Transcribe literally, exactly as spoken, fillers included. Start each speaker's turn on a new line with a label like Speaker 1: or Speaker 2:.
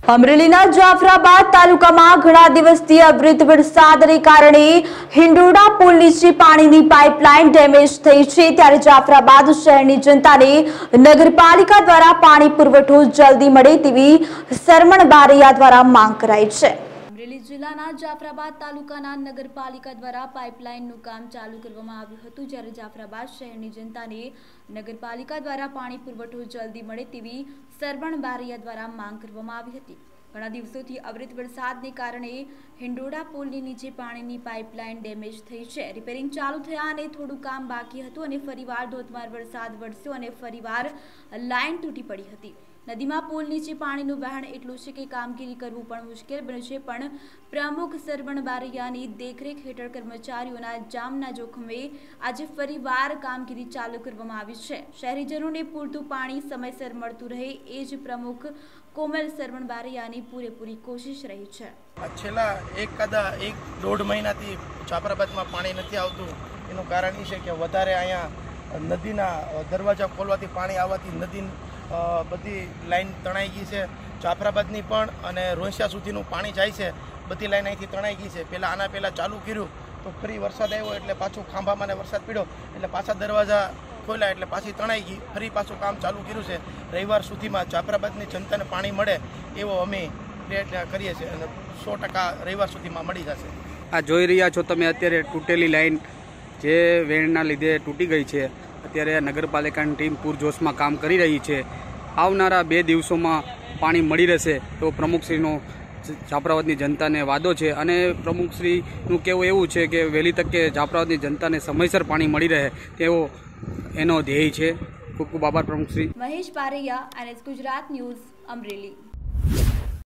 Speaker 1: અમરેલીના જાફરાબાદ તાલુકામાં ઘણા દિવસથી અવિરત વરસાદને કારણે હિંડોળા પુલ નીચે પાણીની પાઇપલાઇન ડેમેજ થઈ છે। ત્યારે જાફરાબાદ શહેરની જનતાને નગરપાલિકા દ્વારા પાણી પુરવઠો જલ્દી મળે તેવી સરમણ બારૈયા દ્વારા માંગ કરાઈ છે। અમરેલી જિલ્લાના જાફરાબાદ તાલુકાના નગરપાલિકા દ્વારા પાઇપલાઇનનું કામ ચાલુ કરવામાં આવ્યું હતું, જ્યારે જાફરાબાદ શહેરની જનતાને નગરપાલિકા દ્વારા પાણી પુરવઠો જલ્દી મળે તેવી સરવણ બારૈયા દ્વારા માંગ કરવામાં આવી હતી। ઘણા દિવસોથી અવિરત વરસાદને કારણે હિંડોળા પુલની નીચે પાણીની પાઇપલાઇન ડેમેજ થઈ છે। રિપેરિંગ ચાલુ થયા અને થોડું કામ બાકી હતું અને ફરીવાર ધોધમાર વરસાદ વરસ્યો અને ફરીવાર લાઇન તૂટી પડી હતી। નદીમાં પુલ નીચે પાણીનું વહેણ એટલું છે કે કામગીરી કરવું પણ મુશ્કેલ બન્યું છે, પણ પ્રમુખ સરવણ બારૈયાની દેખરેખ હેઠળ કર્મચારીઓના જામના જોખમે આજે ફરીવાર કામગીરી ચાલુ કરવામાં આવી છે। શહેરીજનોને પૂરતું પાણી સમયસર મળતું રહે એ જ પ્રમુખ કોમલ સરવણ બારૈયાની પૂરેપૂરી કોશિશ રહી છે।
Speaker 2: છેલ્લા એક કદા એક દોઢ મહિનાથી જાફરાબાદમાં પાણી નથી આવતું। એનું કારણ એ છે કે વધારે અહીંયા નદીના દરવાજા ખોલવાથી પાણી આવવાથી નદી બધી લાઈન તણાઈ ગઈ છે। જાફરાબાદની પણ અને રોંસિયા સુધીનું પાણી જાય છે, બધી લાઈન અહીંથી તણાઈ ગઈ છે। પહેલાં આના પહેલાં ચાલુ કર્યું તો ફરી વરસાદ આવ્યો એટલે પાછું ખાંભામાં વરસાદ પડ્યો એટલે પાછા દરવાજા ખોલ્યા એટલે પાછી તણાઈ ગઈ, ફરી પાછું કામ ચાલુ કર્યું છે। રવિવાર સુધીમાં જાફરાબાદની જનતાને પાણી મળે એવો અમે પ્રયત્ન કરીએ છીએ અને સો ટકા રવિવાર સુધીમાં મળી જશે।
Speaker 3: આ જોઈ રહ્યા છો તમે અત્યારે તૂટેલી લાઈન જે વેણના લીધે તૂટી ગઈ છે। અત્યારે નગરપાલિકાની ટીમ પૂરજોશમાં કામ કરી રહી છે। આવનારા બે દિવસોમાં પાણી મળી રહેશે તો પ્રમુખશ્રીનો જાફરાબાદની જનતાને વાદો છે અને પ્રમુખશ્રીનું કહેવું એવું છે કે વહેલી તકે જાફરાબાદની જનતાને સમયસર પાણી મળી રહે તેવો એનો ધ્યેય છે। ખૂબ ખૂબ આભાર પ્રમુખશ્રી।
Speaker 1: Mahesh Baraiya, NS Gujarat news, Amreli.